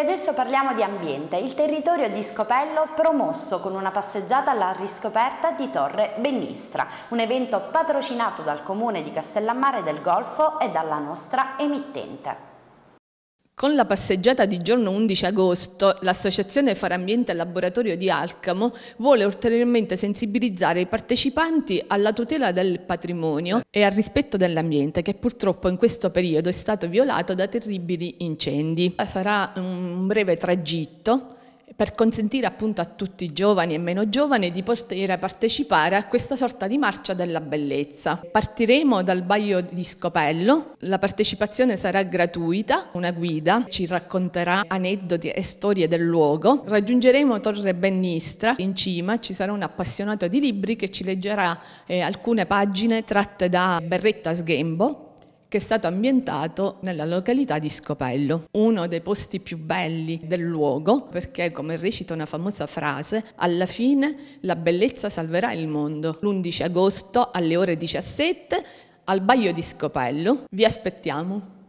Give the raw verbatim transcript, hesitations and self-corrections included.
adesso parliamo di ambiente, il territorio di Scopello promosso con una passeggiata alla riscoperta di Torre Bennistra, un evento patrocinato dal Comune di Castellammare del Golfo e dalla nostra emittente. Con la passeggiata di giorno undici agosto, l'Associazione Farambiente Laboratorio di Alcamo vuole ulteriormente sensibilizzare i partecipanti alla tutela del patrimonio e al rispetto dell'ambiente, che purtroppo in questo periodo è stato violato da terribili incendi. Sarà un breve tragitto per consentire appunto a tutti i giovani e meno giovani di poter partecipare a questa sorta di marcia della bellezza. Partiremo dal Baio di Scopello, la partecipazione sarà gratuita, una guida ci racconterà aneddoti e storie del luogo, raggiungeremo Torre Bennistra, in cima ci sarà un appassionato di libri che ci leggerà eh, alcune pagine tratte da Berretta Sghembo, che è stato ambientato nella località di Scopello, uno dei posti più belli del luogo, perché, come recita una famosa frase, alla fine la bellezza salverà il mondo. L'undici agosto alle ore diciassette al Baio di Scopello. Vi aspettiamo!